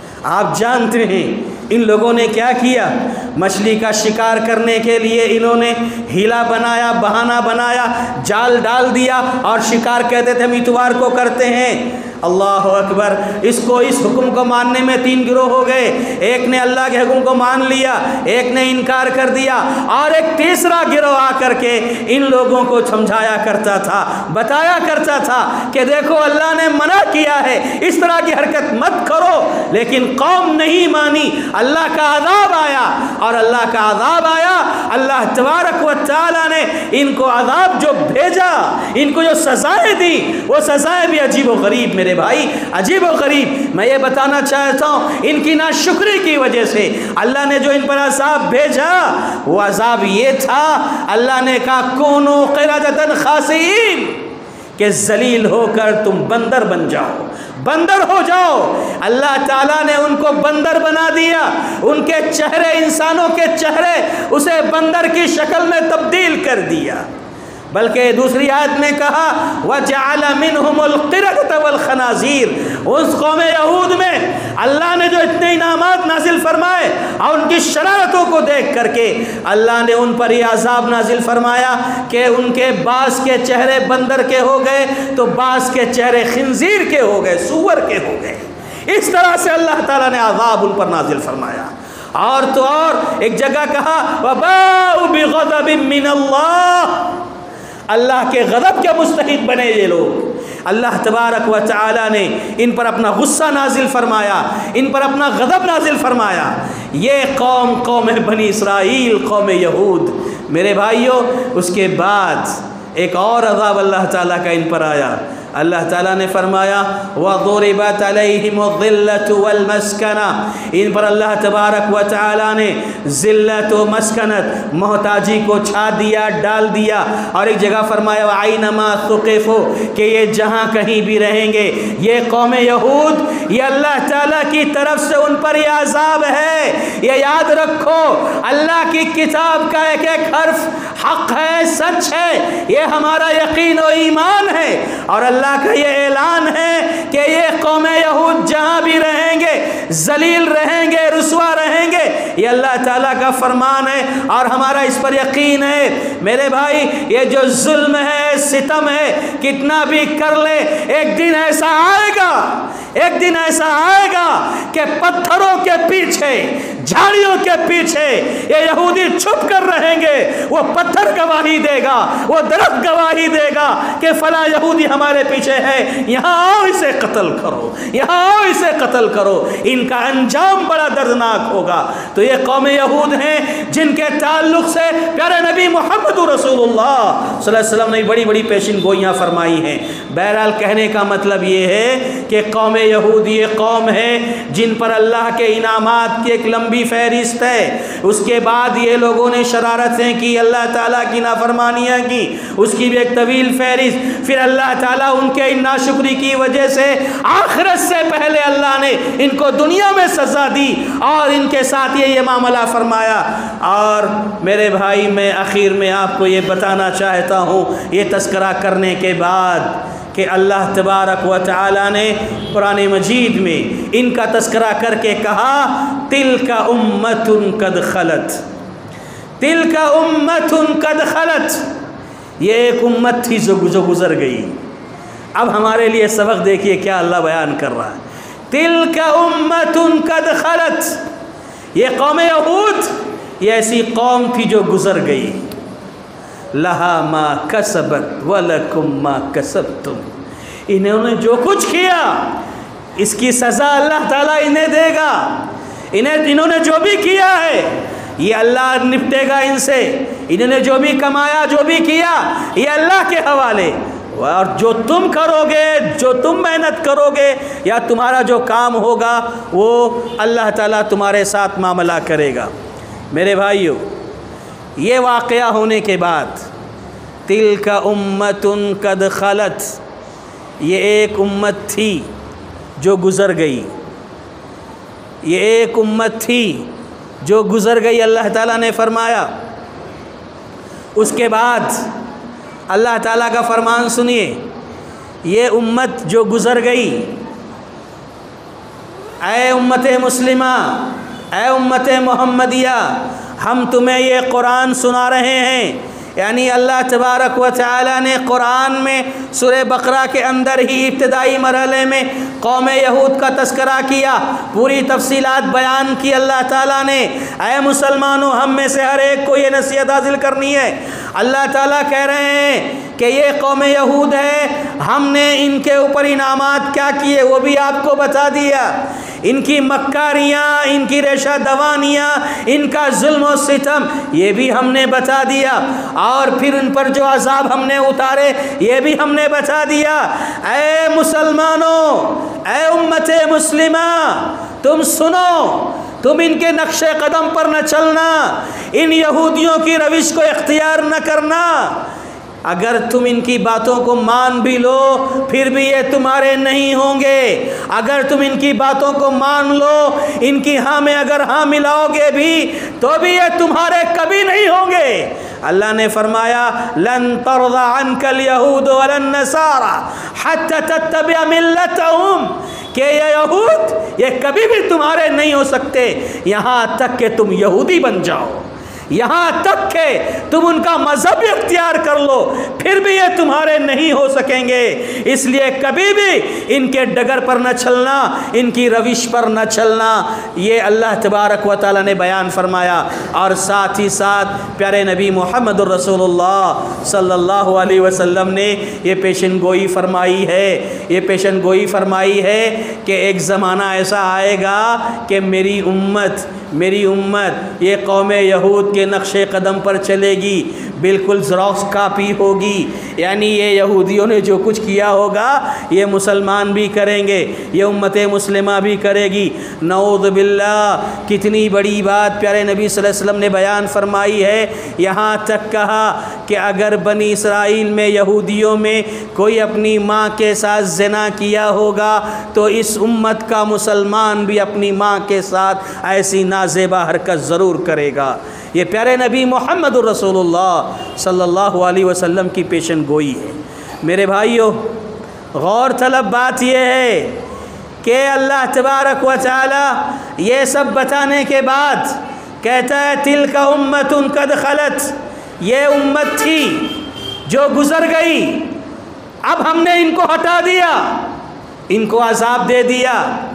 آپ جانتے ہیں ان لوگوں نے کیا کیا، مچھلی کا شکار کرنے کے لیے انہوں نے ہیلا بنایا، بہانہ بنایا، جال ڈال دیا اور شکار کہتے تھے ہم اتوار کو کرتے ہیں۔ اللہ اکبر، اس کو اس حکم کو ماننے میں تین گروہ ہو گئے، ایک نے اللہ کے حکم کو مان لیا، ایک نے انکار کر دیا، اور ایک تیسرا گروہ آ کر کے ان لوگوں کو سمجھایا کرتا تھا، بتایا کرتا تھا کہ دیکھو اللہ نے منع کیا ہے، اس طرح کی حرکت مت کرو، لیکن قوم نہیں مانی، اللہ کا عذاب آیا، اور اللہ کا عذاب آیا، اللہ تبارک و تعالیٰ نے ان کو عذاب جو بھیجا، ان کو جو سزائیں دی، وہ سزائیں بھی عجیب و غریب، میرے بھائی عجیب و غریب۔ میں یہ بتانا چاہتا ہوں ان کی ناشکری کی وجہ سے اللہ نے جو ان پر عذاب بھیجا، وہ عذاب یہ تھا، اللہ نے کہا کونو قردۃ خاسئین، کہ ذلیل ہو کر تم بندر بن جاؤ، بندر ہو جاؤ۔ اللہ تعالیٰ نے ان کو بندر بنا دیا، ان کے چہرے، انسانوں کے چہرے اسے بندر کی شکل میں تبدیل کر دیا۔ بلکہ دوسری آیت میں کہا وَجَعَلَ مِنْهُمُ الْقِرَدَةَ وَالْخَنَازِيرَ، اس قوم یہود میں اللہ نے جو اتنے انعامات نازل فرمائے اور ان کی شرارتوں کو دیکھ کر کے اللہ نے ان پر یہ عذاب نازل فرمایا کہ ان کے بعض کے چہرے بندر کے ہو گئے تو بعض کے چہرے خنزیر کے ہو گئے، سور کے ہو گئے۔ اس طرح سے اللہ تعالیٰ نے عذاب ان پر نازل فرمایا۔ اور تو اور ایک جگہ کہا وَبَاءُوا بِغَضَبٍ مِّنَ اللَّهِ، اللہ کے غضب کے مستحق بنے یہ لوگ۔ اللہ تبارک و تعالی نے ان پر اپنا غصہ نازل فرمایا، ان پر اپنا غضب نازل فرمایا۔ یہ قوم قوم بنی اسرائیل، قوم یہود۔ میرے بھائیوں، اس کے بعد ایک اور عذاب اللہ تعالیٰ کا ان پر آیا۔ اللہ تعالیٰ نے فرمایا وَضُرِبَتْ عَلَيْهِمُ الذِّلَّةُ وَالْمَسْكَنَةُ، ان پر اللہ تبارک و تعالیٰ نے ذلت و مسکنت، محتاجی کو چھا دیا، ڈال دیا۔ اور ایک جگہ فرمایا وَأَيْنَمَا ثُقِفُوا، کہ یہ جہاں کہیں بھی رہیں گے، یہ قوم یہود، یہ اللہ تعالیٰ کی طرف سے ان پر یہ عذاب ہے۔ یہ یاد رکھو، اللہ کی کتاب کا ایک ایک حرف حق ہے، سچ ہے، یہ ہمارا یقین و ایمان ہے، اور اللہ کا یہ اعلان ہے کہ یہ قوم یہود جہاں بھی رہیں گے ذلیل رہیں گے، رسوا رہیں گے، یہ اللہ تعالیٰ کا فرمان ہے اور ہمارا اس پر یقین ہے۔ میرے بھائی، یہ جو ظلم ہے، ستم ہے، کتنا بھی کر لے، ایک دن ایسا آئے گا، ایک دن ایسا آئے گا کہ پتھروں کے پیچھے، جھاڑیوں کے پیچھے یہ یہودی چھپ کر رہیں گے، وہ پتھر گواہی دے گا، وہ درخت گواہی دے گا کہ فلاں یہودی ہمارے پیچھے ہے، یہاں آؤ اسے قتل کرو، یہاں آؤ اسے قتل کرو۔ ان کا انجام بڑا دردناک ہوگا۔ تو یہ قوم یہود ہیں جن کے تعلق سے پیارے نبی محمد رسول اللہ صلی اللہ علیہ وسلم نے بڑی بڑی پیشن گوئیاں فرمائی ہیں۔ بہرحال کہنے کا مطلب یہ ہے کہ قوم یہود یہ قوم ہے جن پر اللہ کے انعامات کی ایک لمبی فہرست ہے۔ اس کے بعد یہ لوگوں نے شرارتیں کی، اللہ تعالیٰ کی نافرمانیاں کی، اس کی بھی ایک طویل فہرست۔ پھر اللہ تعالیٰ ان کے ان ناشکری کی وجہ سے آخرت سے پہلے اللہ نے ان کو دنیا میں سزا دی اور ان کے ساتھ یہ معاملہ فرمایا۔ اور میرے بھائی، میں آخر میں آپ کو یہ بتانا چاہتا ہوں، یہ تذکرہ کرنے کے بعد کہ اللہ تبارک و تعالی نے قرآن مجید میں ان کا تذکرہ کر کے کہا تِلْكَ أُمَّةٌ قَدْ خَلَتْ، تِلْكَ أُمَّةٌ قَدْ خَلَتْ، یہ ایک امت تھی جو گزر گئی۔ اب ہمارے لیے سبق دیکھیے کیا اللہ بیان کر رہا ہے۔ تِلْكَ أُمَّةٌ قَدْ خَلَتْ، یہ قوم یہود یہ ایسی قوم تھی جو گزر گئی۔ لہا ما کسبت ولکم ما کسبتم، انہوں نے جو کچھ کیا اس کی سزا اللہ تعالیٰ انہیں دے گا۔ انہیں انہوں نے جو بھی کیا ہے یہ اللہ نپٹے گا ان سے۔ انہوں نے جو بھی کمایا، جو بھی کیا، یہ اللہ کے حوالے۔ اور جو تم کرو گے، جو تم محنت کرو گے یا تمہارا جو کام ہوگا وہ اللہ تعالیٰ تمہارے ساتھ معاملہ کرے گا۔ میرے بھائیو، یہ واقعہ ہونے کے بعد تلک امۃ قد خلت، یہ ایک امت تھی جو گزر گئی، یہ ایک امت تھی جو گزر گئی، اللہ تعالیٰ نے فرمایا۔ اس کے بعد اللہ تعالیٰ کا فرمان سنیے، یہ امت جو گزر گئی، اے امت مسلمہ، اے امت محمدیہ، ہم تمہیں یہ قرآن سنا رہے ہیں۔ یعنی اللہ تبارک و تعالی نے قرآن میں سورہ بقرہ کے اندر ہی ابتدائی مرحلے میں قوم یہود کا تذکرہ کیا، پوری تفصیلات بیان کی اللہ تعالیٰ نے۔ اے مسلمانوں، ہم میں سے ہر ایک کو یہ نصیحت حاصل کرنی ہے۔ اللہ تعالیٰ کہہ رہے ہیں کہ یہ قوم یہود ہے، ہم نے ان کے اوپر انعامات کیا کیے وہ بھی آپ کو بتا دیا، ان کی مکاریاں، ان کی ریشہ دوانیاں، ان کا ظلم و ستم یہ بھی ہم نے بتا دیا، اور پھر ان پر جو عذاب ہم نے اتارے یہ بھی ہم نے بتا دیا۔ اے مسلمانوں، اے امت مسلمہ، تم سنو، تم ان کے نقش قدم پر نہ چلنا، ان یہودیوں کی روش کو اختیار نہ کرنا۔ اگر تم ان کی باتوں کو مان بھی لو پھر بھی یہ تمہارے نہیں ہوں گے، اگر تم ان کی باتوں کو مان لو، ان کی ہاں میں اگر ہاں ملاؤ گے بھی تو بھی یہ تمہارے کبھی نہیں ہوں گے۔ اللہ نے فرمایا لن ترضى عنك اليهود ولا النصارى حتى تتبع ملتهم، کہ یہ یہود یہ کبھی بھی تمہارے نہیں ہو سکتے یہاں تک کہ تم یہودی بن جاؤ، یہاں تک کہ تم ان کا مذہب اختیار کر لو پھر بھی یہ تمہارے نہیں ہو سکیں گے۔ اس لیے کبھی بھی ان کے ڈگر پر نہ چلنا، ان کی روش پر نہ چلنا، یہ اللہ تبارک و تعالی نے بیان فرمایا۔ اور ساتھ ہی ساتھ پیارے نبی محمد الرسول اللہ صلی اللہ علیہ وسلم نے یہ پیشن گوئی فرمائی ہے، یہ پیشن گوئی فرمائی ہے کہ ایک زمانہ ایسا آئے گا کہ میری امت میری امت یہ قوم یہود کے نقش قدم پر چلے گی، بالکل زیروکس کاپی ہوگی، یعنی یہ یہودیوں نے جو کچھ کیا ہوگا یہ مسلمان بھی کریں گے، یہ امت مسلمہ بھی کرے گی۔ نعوذ باللہ، کتنی بڑی بات پیارے نبی صلی اللہ علیہ وسلم نے بیان فرمائی ہے، یہاں تک کہا کہ اگر بنی اسرائیل میں یہودیوں میں کوئی اپنی ماں کے ساتھ زنا کیا ہوگا تو اس امت کا مسلمان بھی اپنی ماں کے ساتھ ایسی نازیبا حرکت ضرور کرے گا۔ یہ پیارے نبی محمد الرسول اللہ صلی اللہ علیہ وسلم کی پیشن گوئی ہے۔ میرے بھائیو، غور طلب بات یہ ہے کہ اللہ تبارک و تعالی یہ سب بتانے کے بعد کہتا ہے تلک امۃ قد خلت، یہ امت تھی جو گزر گئی، اب ہم نے ان کو ہٹا دیا، ان کو عذاب دے دیا۔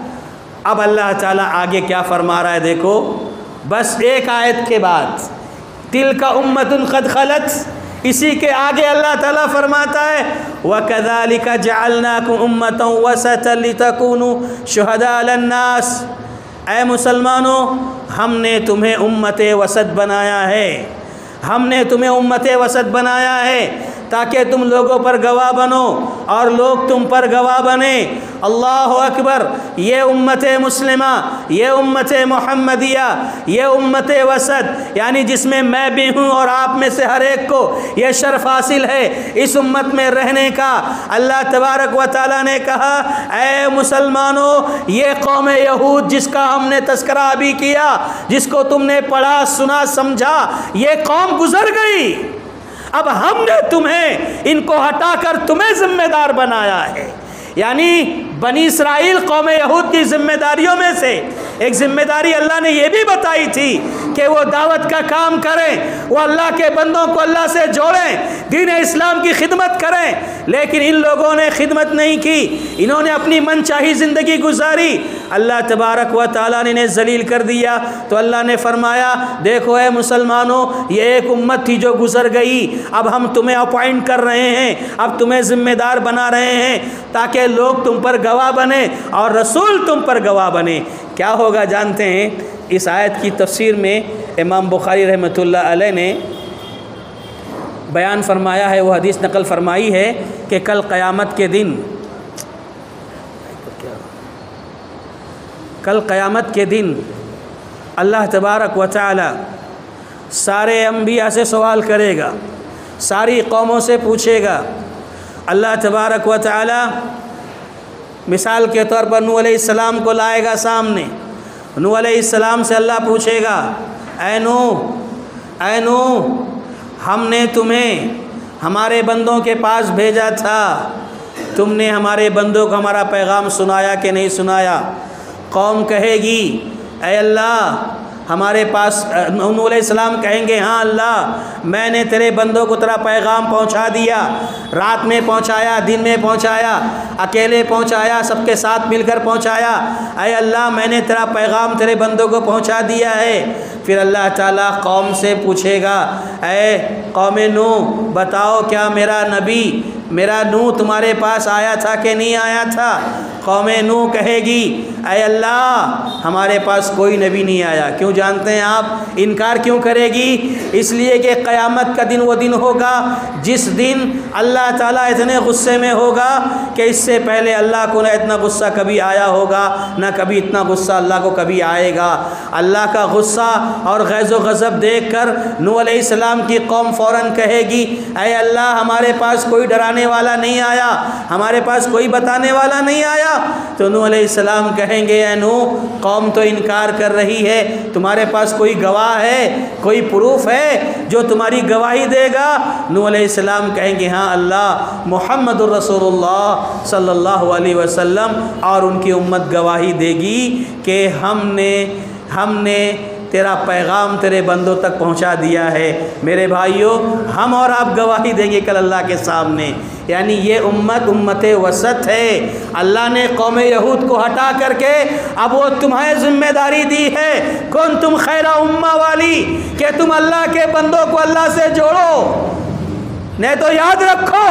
اب اللہ تعالیٰ آگے کیا فرما رہا ہے دیکھو، بس ایک آیت کے بعد تلک امۃ قد خلت، اسی کے آگے اللہ تعالیٰ فرماتا ہے وَكَذَلِكَ جَعَلْنَاكُمْ أُمَّةً وَسَطًا لِتَكُونُوا شُهَدَاءَ عَلَى النَّاسِ، اے مسلمانوں ہم نے تمہیں امت وسط بنایا ہے، ہم نے تمہیں امت وسط بنایا ہے تاکہ تم لوگوں پر گواہ بنو اور لوگ تم پر گواہ بنیں۔ اللہ اکبر، یہ امت مسلمہ، یہ امت محمدیہ، یہ امت وسط، یعنی جس میں میں بھی ہوں اور آپ میں سے ہر ایک کو یہ شرف حاصل ہے اس امت میں رہنے کا۔ اللہ تبارک و تعالیٰ نے کہا اے مسلمانوں، یہ قوم یہود جس کا ہم نے تذکرہ ابھی کیا، جس کو تم نے پڑھا سنا سمجھا، یہ قوم گزر گئی، اب ہم نے تمہیں ان کو ہٹا کر تمہیں ذمہ دار بنایا ہے۔ یعنی بنی اسرائیل قوم یہود کی ذمہ داریوں میں سے ایک ذمہ داری اللہ نے یہ بھی بتائی تھی کہ وہ دعوت کا کام کریں، وہ اللہ کے بندوں کو اللہ سے جوڑیں، دین اسلام کی خدمت کریں، لیکن ان لوگوں نے خدمت نہیں کی، انہوں نے اپنی من چاہی زندگی گزاری، اللہ تبارک و تعالیٰ نے انہیں ذلیل کر دیا۔ تو اللہ نے فرمایا دیکھو اے مسلمانوں، یہ ایک امت تھی جو گزر گئی، اب ہم تمہیں اپوائنٹ کر رہے ہیں، اب تمہیں ذمہ دار بنا رہے ہیں تاکہ لوگ تم پر گواہ بنے اور رسول تم پر گواہ بنے۔ کیا ہوگا جانتے ہیں؟ اس آیت کی تفسیر میں امام بخاری رحمۃ اللہ علیہ نے بیان فرمایا ہے، وہ حدیث نقل فرمائی ہے کہ کل قیامت کے دن کل قیامت کے دن اللہ تبارک و تعالی سارے انبیاء سے سوال کرے گا، ساری قوموں سے پوچھے گا۔ اللہ تبارک و تعالی مثال کے طور پر نوح علیہ السلام کو لائے گا سامنے۔ نوح علیہ السلام سے اللہ پوچھے گا، اے نوح اے نوح ہم نے تمہیں ہمارے بندوں کے پاس بھیجا تھا، تم نے ہمارے بندوں کو ہمارا پیغام سنایا کہ نہیں سنایا؟ قوم کہے گی، اے اللہ ہمارے پاس، نوح علیہ السلام کہیں گے، ہاں اللہ میں نے تیرے بندوں کو تیرا پیغام پہنچا دیا، رات میں پہنچایا، دن میں پہنچایا، اکیلے پہنچایا، سب کے ساتھ مل کر پہنچایا، اے اللہ میں نے تیرا پیغام تیرے بندوں کو پہنچا دیا ہے۔ پھر اللہ تعالیٰ قوم سے پوچھے گا، اے قوم نوح بتاؤ کیا میرا نبی میرا نوح تمہارے پاس آیا تھا کہ نہیں آیا تھا؟ قوم نوح کہے گی، اے اللہ ہمارے پاس کوئی نبی نہیں آیا۔ کیوں جانتے ہیں آپ انکار کیوں کرے گی؟ اس لیے کہ قیامت کا دن وہ دن ہوگا جس دن اللہ تعالیٰ اتنے غصے میں ہوگا کہ اس سے پہلے اللہ کو نہ اتنا غصہ کبھی آیا ہوگا، نہ کبھی اتنا غصہ اللہ کو کبھی آئے گا۔ اللہ کا غصہ اور غیظ و غضب دیکھ کر نوح علیہ السلام کی قوم فوراً کہے گی، اے اللہ ہمارے پاس کوئی ڈرانے والا نہیں آیا، ہمارے پاس کوئی بتانے والا نہیں آیا۔ تو نوح علیہ السلام کہیں گے، اے نوح قوم تو انکار کر رہی ہے، تمہارے پاس کوئی گواہ ہے، کوئی پروف ہے جو تمہاری گواہی دے گا؟ نوح علیہ السلام کہیں گے، ہاں اللہ محمد الرسول اللہ صلی اللہ علیہ وسلم اور ان کی امت گواہی دے گی کہ ہم نے ہم نے تیرا پیغام تیرے بندوں تک پہنچا دیا ہے۔ میرے بھائیوں ہم اور آپ گواہی دیں گے کل اللہ کے سامنے، یعنی یہ امت امت وسط ہے۔ اللہ نے قوم یہود کو ہٹا کر کے اب وہ تمہیں ذمہ داری دی ہے، کون تم خیر امہ والی، کہ تم اللہ کے بندوں کو اللہ سے جوڑو۔ نہیں تو یاد رکھو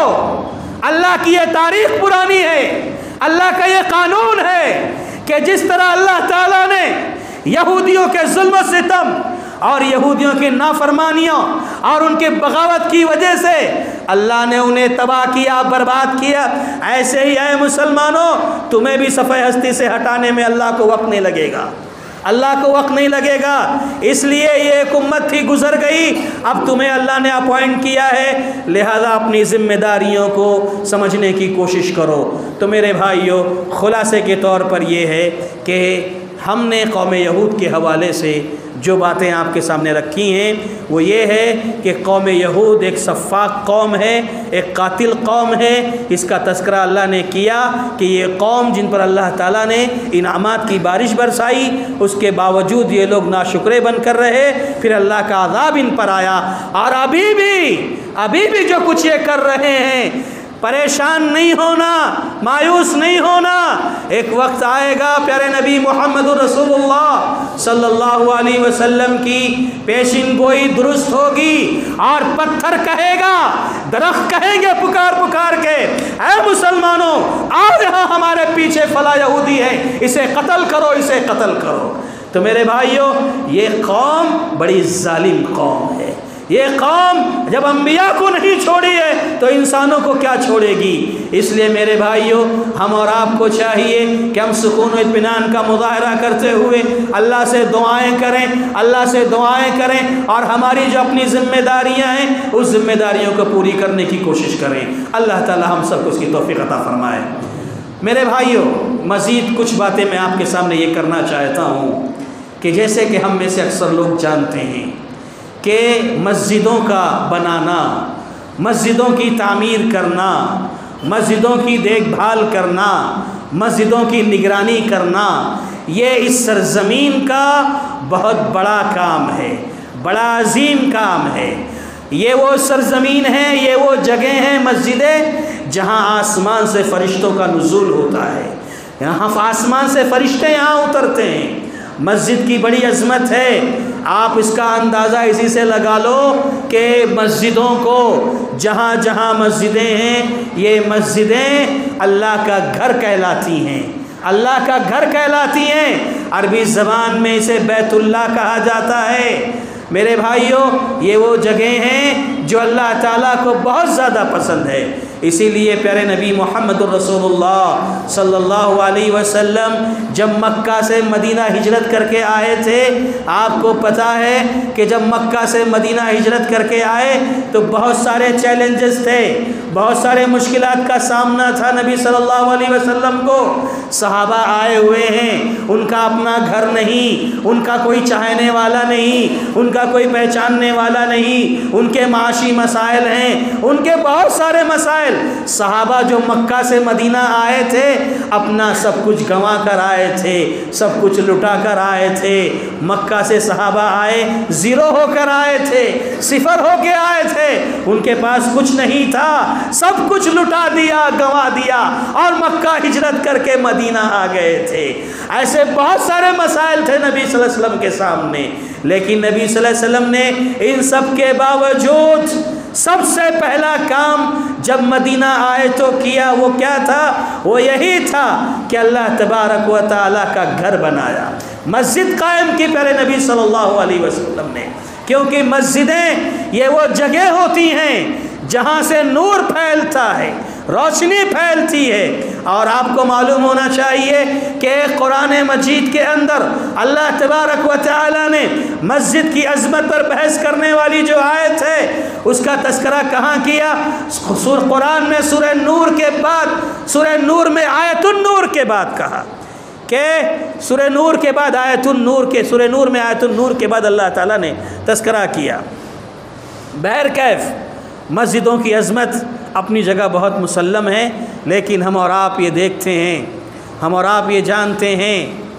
اللہ کی یہ تاریخ پرانی ہے، اللہ کا یہ قانون ہے کہ جس طرح اللہ تعالیٰ نے یہودیوں کے ظلم و ستم اور یہودیوں کی نافرمانیوں اور ان کے بغاوت کی وجہ سے اللہ نے انہیں تباہ کیا، برباد کیا، ایسے ہی اے مسلمانوں تمہیں بھی صفحہ ہستی سے ہٹانے میں اللہ کو وقت نہیں لگے گا، اللہ کو وقت نہیں لگے گا۔ اس لیے یہ ایک امت تھی گزر گئی، اب تمہیں اللہ نے اپوائنٹ کیا ہے، لہذا اپنی ذمہ داریوں کو سمجھنے کی کوشش کرو۔ تو میرے بھائیوں خلاصے کے طور پر یہ ہے کہ ہم نے قوم یہود کے حوالے سے جو باتیں آپ کے سامنے رکھی ہیں وہ یہ ہے کہ قوم یہود ایک سفاک قوم ہے، ایک قاتل قوم ہے۔ اس کا تذکرہ اللہ نے کیا کہ یہ قوم جن پر اللہ تعالیٰ نے انعامات کی بارش برسائی، اس کے باوجود یہ لوگ ناشکرے بن کر رہے، پھر اللہ کا عذاب ان پر آیا۔ اور ابھی بھی ابھی بھی جو کچھ یہ کر رہے ہیں، پریشان نہیں ہونا، مایوس نہیں ہونا، ایک وقت آئے گا پیارے نبی محمد رسول اللہ صلی اللہ علیہ وسلم کی پیشین گوئی درست ہوگی اور پتھر کہے گا، درخت کہیں گے پکار پکار کے، اے مسلمانوں آؤ یہاں ہمارے پیچھے فلاں یہودی ہے، اسے قتل کرو، اسے قتل کرو۔ تو میرے بھائیوں یہ قوم بڑی ظالم قوم ہے۔ یہ قوم جب انبیاء کو نہیں چھوڑی ہے تو انسانوں کو کیا چھوڑے گی؟ اس لیے میرے بھائیوں ہم اور آپ کو چاہیے کہ ہم سکون و اطمینان کا مظاہرہ کرتے ہوئے اللہ سے دعائیں کریں، اللہ سے دعائیں کریں اور ہماری جو اپنی ذمہ داریاں ہیں اس ذمہ داریوں کو پوری کرنے کی کوشش کریں۔ اللہ تعالی ہم سب کو اس کی توفیق عطا فرمائے۔ میرے بھائیوں مزید کچھ باتیں میں آپ کے سامنے یہ کرنا چاہتا ہوں کہ جیسے کہ ہم میں سے اکثر لوگ جانتے ہیں کہ مسجدوں کا بنانا، مسجدوں کی تعمیر کرنا، مسجدوں کی دیکھ بھال کرنا، مسجدوں کی نگرانی کرنا، یہ اس سرزمین کا بہت بڑا کام ہے، بڑا عظیم کام ہے۔ یہ وہ سرزمین ہے، یہ وہ جگہ ہیں مسجدیں جہاں آسمان سے فرشتوں کا نزول ہوتا ہے، یہاں آسمان سے فرشتے یہاں اترتے ہیں۔ مسجد کی بڑی عظمت ہے، آپ اس کا اندازہ اسی سے لگا لو کہ مسجدوں کو جہاں جہاں مسجدیں ہیں یہ مسجدیں اللہ کا گھر کہلاتی ہیں، اللہ کا گھر کہلاتی ہیں۔ عربی زبان میں اسے بیت اللہ کہا جاتا ہے۔ میرے بھائیوں یہ وہ جگہیں ہیں جو اللہ تعالیٰ کو بہت زیادہ پسند ہے۔ اسی لیے پیارے نبی محمد الرسول اللہ صلی اللہ علیہ وسلم جب مکہ سے مدینہ ہجرت کر کے آئے تھے، آپ کو پتہ ہے کہ جب مکہ سے مدینہ ہجرت کر کے آئے تو بہت سارے چیلنجز تھے، بہت سارے مشکلات کا سامنا تھا نبی صلی اللہ علیہ وسلم کو۔ صحابہ آئے ہوئے ہیں، ان کا اپنا گھر نہیں، ان کا کوئی چاہنے والا نہیں، ان کا کوئی پہچاننے والا نہیں، ان کے معاشی مسائل ہیں، ان کے بہت سارے مسائل۔ صحابہ جو مکہ سے مدینہ آئے تھے اپنا سب کچھ گنوا کر آئے تھے، سب کچھ لٹا کر آئے تھے۔ مکہ سے صحابہ آئے زیرو ہو کر آئے تھے، صفر ہو کے آئے تھے، ان کے پاس کچھ نہیں تھا، سب کچھ لٹا دیا، گنوا دیا اور مکہ ہجرت کر کے مدینہ آ گئے تھے۔ ایسے بہت سارے مسائل تھے نبی صلی اللہ علیہ وسلم کے سامنے، لیکن نبی صلی اللہ علیہ وسلم نے ان سب کے باوجود سب سے پہلا کام جب مدینہ آئے تو کیا، وہ کیا تھا؟ وہ یہی تھا کہ اللہ تبارک و تعالیٰ کا گھر بنایا، مسجد قائم کی پیارے نبی صلی اللہ علیہ وسلم نے، کیونکہ مسجدیں یہ وہ جگہ ہوتی ہیں جہاں سے نور پھیلتا ہے، روشنی پھیلتی ہے۔ اور آپ کو معلوم ہونا چاہیے کہ قرآن مجید کے اندر اللہ تبارک و تعالی نے مسجد کی عظمت پر بحث کرنے والی جو آیت ہے اس کا تذکرہ کہاں کیا؟ سورہ قرآن میں سورہ نور کے بعد، سورہ نور میں آیت النور کے بعد کہا کہ سورہ نور کے بعد آیت النور کے سورہ نور میں آیت النور کے بعد اللہ تعالیٰ نے تذکرہ کیا۔ بہرکیف مسجدوں کی عظمت اپنی جگہ بہت مسلم ہے، لیکن ہم اور آپ یہ دیکھتے ہیں، ہم اور آپ یہ جانتے ہیں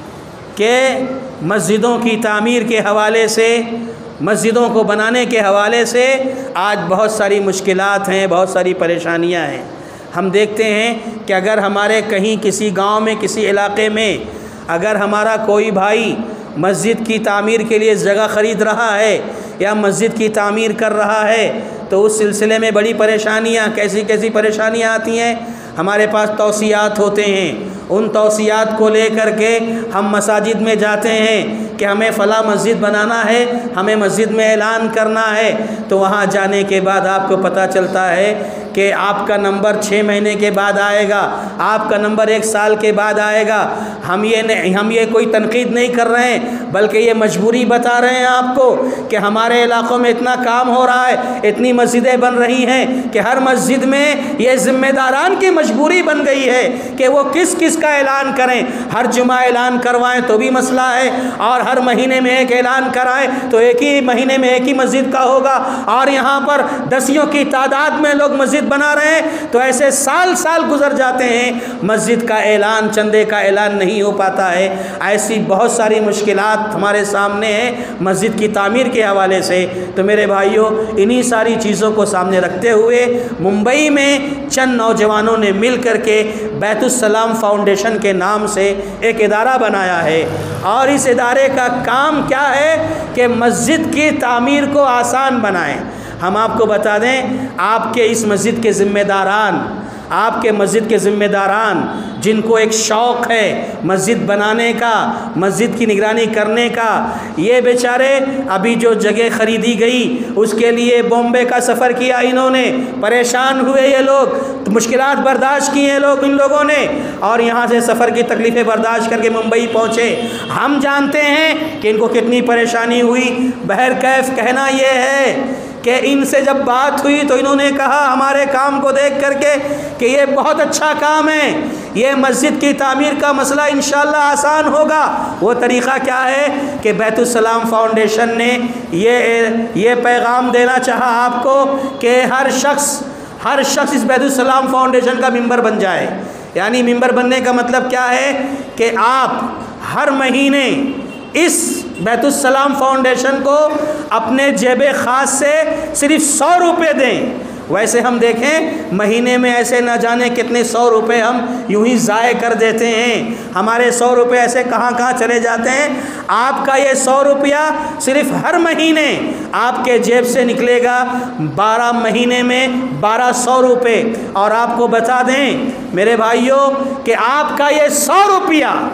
کہ مسجدوں کی تعمیر کے حوالے سے، مسجدوں کو بنانے کے حوالے سے آج بہت ساری مشکلات ہیں، بہت ساری پریشانیاں ہیں۔ ہم دیکھتے ہیں کہ اگر ہمارے کہیں کسی گاؤں میں، کسی علاقے میں اگر ہمارا کوئی بھائی مسجد کی تعمیر کے لیے جگہ خرید رہا ہے یا مسجد کی تعمیر کر رہا ہے تو اس سلسلے میں بڑی پریشانیاں، کیسی کیسی پریشانیاں آتی ہیں۔ ہمارے پاس توصیات ہوتے ہیں، ان توصیات کو لے کر کے ہم مساجد میں جاتے ہیں کہ ہمیں فلاں مسجد بنانا ہے، ہمیں مسجد میں اعلان کرنا ہے، تو وہاں جانے کے بعد آپ کو پتہ چلتا ہے کہ آپ کا نمبر چھ مہینے کے بعد آئے گا، آپ کا نمبر ایک سال کے بعد آئے گا۔ ہم یہ نہیں ہم یہ کوئی تنقید نہیں کر رہے ہیں، بلکہ یہ مجبوری بتا رہے ہیں آپ کو کہ ہمارے علاقوں میں اتنا کام ہو رہا ہے، اتنی مسجدیں بن رہی ہیں کہ ہر مسجد میں یہ ذمہ داران کی مجبوری بن گئی ہے کہ وہ کس کس کا اعلان کریں۔ ہر جمعہ اعلان کروائیں تو بھی مسئلہ ہے، اور ہر مہینے میں ایک اعلان کرائیں تو ایک ہی مہینے میں ایک ہی مسجد کا ہوگا، اور یہاں پر دسیوں کی تعداد میں لوگ مسجد بنا رہے ہیں، تو ایسے سال سال گزر جاتے ہیں، مسجد کا اعلان، چندے کا اعلان نہیں ہو پاتا ہے۔ ایسی بہت ساری مشکلات ہمارے سامنے ہیں مسجد کی تعمیر کے حوالے سے۔ تو میرے بھائیوں، انہی ساری چیزوں کو سامنے رکھتے ہوئے ممبئی میں چند نوجوانوں نے مل کر کے بیت السلام فاؤنڈیشن کے نام سے ایک ادارہ بنایا ہے، اور اس ادارے کا کام کیا ہے کہ مسجد کی تعمیر کو آسان بنائیں۔ ہم آپ کو بتا دیں، آپ کے اس مسجد کے ذمہ داران، آپ کے مسجد کے ذمہ داران جن کو ایک شوق ہے مسجد بنانے کا، مسجد کی نگرانی کرنے کا، یہ بیچارے ابھی جو جگہ خریدی گئی اس کے لیے بامبے کا سفر کیا، انہوں نے پریشان ہوئے، یہ لوگ مشکلات برداشت کی ہیں لوگ ان لوگوں نے، اور یہاں سے سفر کی تکلیفیں برداشت کر کے ممبئی پہنچے۔ ہم جانتے ہیں کہ ان کو کتنی پریشانی ہوئی۔ بہرکیف کہنا یہ ہے کہ ان سے جب بات ہوئی تو انہوں نے کہا ہمارے کام کو دیکھ کر کے کہ یہ بہت اچھا کام ہے، یہ مسجد کی تعمیر کا مسئلہ انشاءاللہ آسان ہوگا۔ وہ طریقہ کیا ہے کہ بیت السلام فاؤنڈیشن نے یہ یہ پیغام دینا چاہا آپ کو کہ ہر شخص ہر شخص اس بیت السلام فاؤنڈیشن کا ممبر بن جائے۔ یعنی ممبر بننے کا مطلب کیا ہے کہ آپ ہر مہینے اس بیت السلام فاؤنڈیشن کو اپنے جیب خاص سے صرف سو روپے دیں۔ ویسے ہم دیکھیں مہینے میں ایسے نہ جانے کتنے سو روپے ہم یوں ہی ضائع کر دیتے ہیں، ہمارے سو روپے ایسے کہاں کہاں چلے جاتے ہیں۔ آپ کا یہ سو روپیہ صرف ہر مہینے آپ کے جیب سے نکلے گا، بارہ مہینے میں بارہ سو روپے۔ اور آپ کو بتا دیں میرے بھائیوں کہ آپ کا یہ سو روپیہ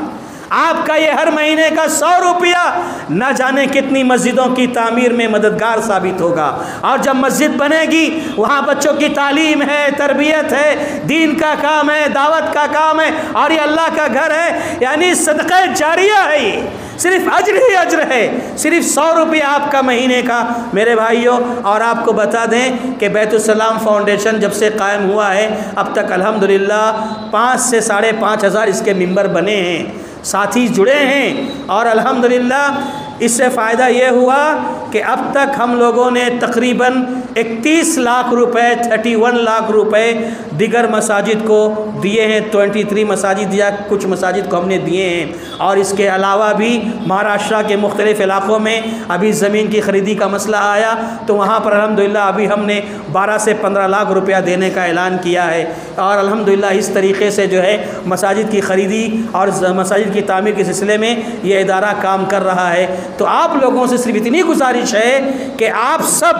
آپ کا یہ ہر مہینے کا سو روپیہ نہ جانے کتنی مسجدوں کی تعمیر میں مددگار ثابت ہوگا۔ اور جب مسجد بنے گی وہاں بچوں کی تعلیم ہے، تربیت ہے، دین کا کام ہے، دعوت کا کام ہے، اور یہ اللہ کا گھر ہے، یعنی صدقہ جاریہ ہے، یہ صرف اجر ہی اجر ہے۔ صرف سو روپیہ آپ کا مہینے کا میرے بھائیوں۔ اور آپ کو بتا دیں کہ بیت السلام فاؤنڈیشن جب سے قائم ہوا ہے اب تک الحمدللہ پانچ سے ساڑھے پانچ ہزار اس کے ممبر بنے ہیں، ساتھی جڑے ہیں، اور الحمدللہ اس سے فائدہ یہ ہوا کہ اب تک ہم لوگوں نے تقریباً اکتیس لاکھ روپے تھرٹی ون لاکھ روپے دیگر مساجد کو دیے ہیں، ٹوئنٹی تھری مساجد یا کچھ مساجد کو ہم نے دیے ہیں۔ اور اس کے علاوہ بھی مہاراشٹر کے مختلف علاقوں میں ابھی زمین کی خریدی کا مسئلہ آیا تو وہاں پر الحمدللہ ابھی ہم نے بارہ سے پندرہ لاکھ روپیہ دینے کا اعلان کیا ہے، اور الحمدللہ اس طریقے سے جو ہے مساجد کی خریدی اور مساجد کی تعمیر کے سلسلے میں یہ ادارہ کام کر رہا ہے۔ تو آپ لوگوں سے صرف اتنی گزارش ہے کہ آپ سب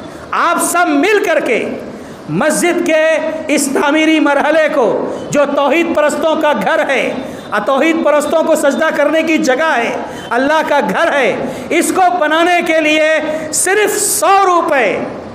آپ سب مل کر کے مسجد کے اس تعمیری مرحلے کو، جو توحید پرستوں کا گھر ہے، توحید پرستوں کو سجدہ کرنے کی جگہ ہے، اللہ کا گھر ہے، اس کو بنانے کے لیے صرف سو روپے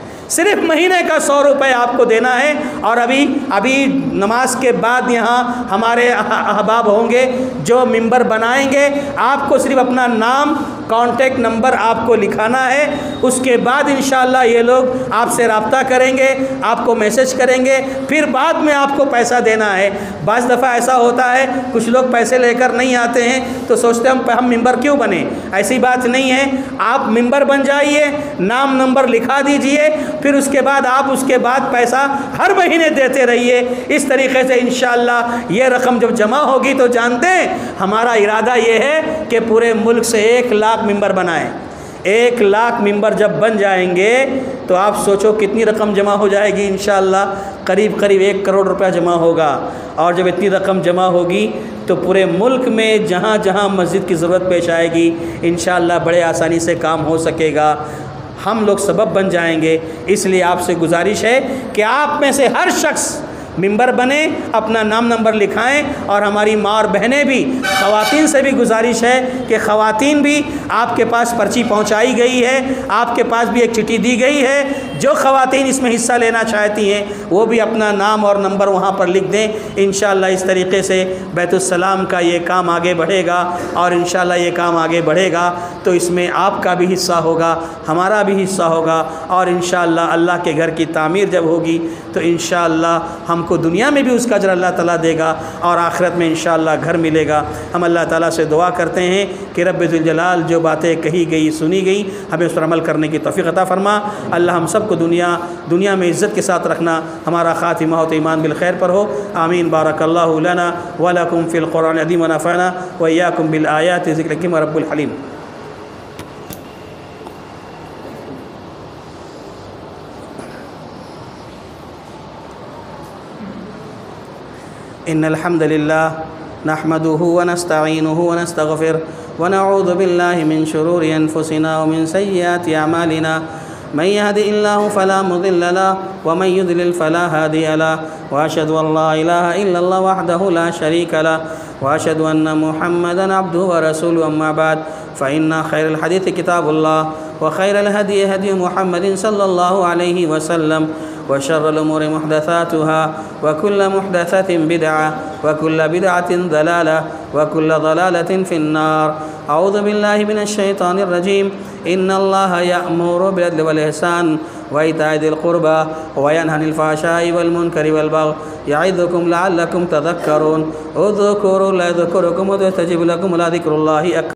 صرف مہینے کا سو روپے آپ کو دینا ہے۔ اور ابھی ابھی نماز کے بعد یہاں ہمارے احباب ہوں گے جو ممبر بنائیں گے، آپ کو صرف اپنا نام، کانٹیکٹ نمبر آپ کو لکھانا ہے، اس کے بعد انشاءاللہ یہ لوگ آپ سے رابطہ کریں گے، آپ کو میسج کریں گے، پھر بعد میں آپ کو پیسہ دینا ہے۔ بعض دفعہ ایسا ہوتا ہے کچھ لوگ پیسے لے کر نہیں آتے ہیں تو سوچتے ہیں ہم ممبر کیوں بنیں، ایسی بات نہیں ہے، آپ ممبر بن جائیے، نام نمبر لکھا دیجئے، پھر اس کے بعد آپ اس کے بعد پیسہ ہر مہینے دیتے رہیے۔ اس طریقے سے انشاءاللہ یہ رقم جب جمع ہوگی تو جانتے ہیں ہمارا ارادہ یہ ہے کہ پورے ملک سے ایک لاکھ ممبر بنائیں۔ ایک لاکھ ممبر جب بن جائیں گے تو آپ سوچو کتنی رقم جمع ہو جائے گی، انشاءاللہ قریب قریب ایک کروڑ روپیہ جمع ہوگا۔ اور جب اتنی رقم جمع ہوگی تو پورے ملک میں جہاں جہاں مسجد کی ضرورت پیش آئے گی انشاءاللہ بڑے آسانی سے کام ہو سکے گا، ہم لوگ سبب بن جائیں گے۔ اس لیے آپ سے گزارش ہے کہ آپ میں سے ہر شخص ممبر بنے، اپنا نام نمبر لکھائیں، اور ہماری ماں اور بہنیں بھی، خواتین سے بھی گزارش ہے کہ خواتین بھی، آپ کے پاس پرچی پہنچائی گئی ہے، آپ کے پاس بھی ایک چٹھی دی گئی ہے، جو خواتین اس میں حصہ لینا چاہتی ہیں وہ بھی اپنا نام اور نمبر وہاں پر لکھ دیں۔ انشاءاللہ اس طریقے سے بیت السلام کا یہ کام آگے بڑھے گا، اور انشاءاللہ یہ کام آگے بڑھے گا تو اس میں آپ کا بھی حصہ ہوگا، ہمارا بھی حصہ ہوگا، اور انشاءاللہ اللہ کے گھر کی تعمیر جب ہوگی تو انشاءاللہ ہم کو دنیا میں بھی اس کا اجر اللہ تعالیٰ دے گا، اور آخرت میں انشاءاللہ گھر ملے گا۔ ہم اللہ تعالیٰ سے دعا کرتے ہیں کہ رب ذوالجلال جو باتیں کہی گئی سنی گئی ہمیں اس پر عمل کرنے کی توفیق عطا فرما۔ اللہ ہم سب کو دنیا دنیا میں عزت کے ساتھ رکھنا، ہمارا خاتمہ و ایمان بالخیر پر ہو، آمین۔ بارک اللہ لنا ولکم فی القرآن العظیم ونفعنا وإیاکم بالآیات ذکر الحکیم رب الحلیم۔ ان الحمد للہ نحمده ونستعینه ونستغفر ونعوذ باللہ من شرور انفسنا ومن سیئات اعمالنا من يهد الله فلا مضل له ومن يضلل فلا هادي له واشهد ان لا اله الا الله وحده لا شريك له واشهد ان محمدا عبده ورسوله اما بعد فان خير الحديث كتاب الله وخير الهدي هدي محمد صلى الله عليه وسلم وشر الأمور محدثاتها وكل محدثة بدعة وكل بدعة ضلالة وكل ضلالة في النار أعوذ بالله من الشيطان الرجيم إن الله يأمر بالعدل والإحسان وإيتاء ذي القربى وينهى عن الفحشاء والمنكر والبغي يعظكم لعلكم تذكرون اذكروا الله يذكركم ويستجيب لكم ولذكر الله أكبر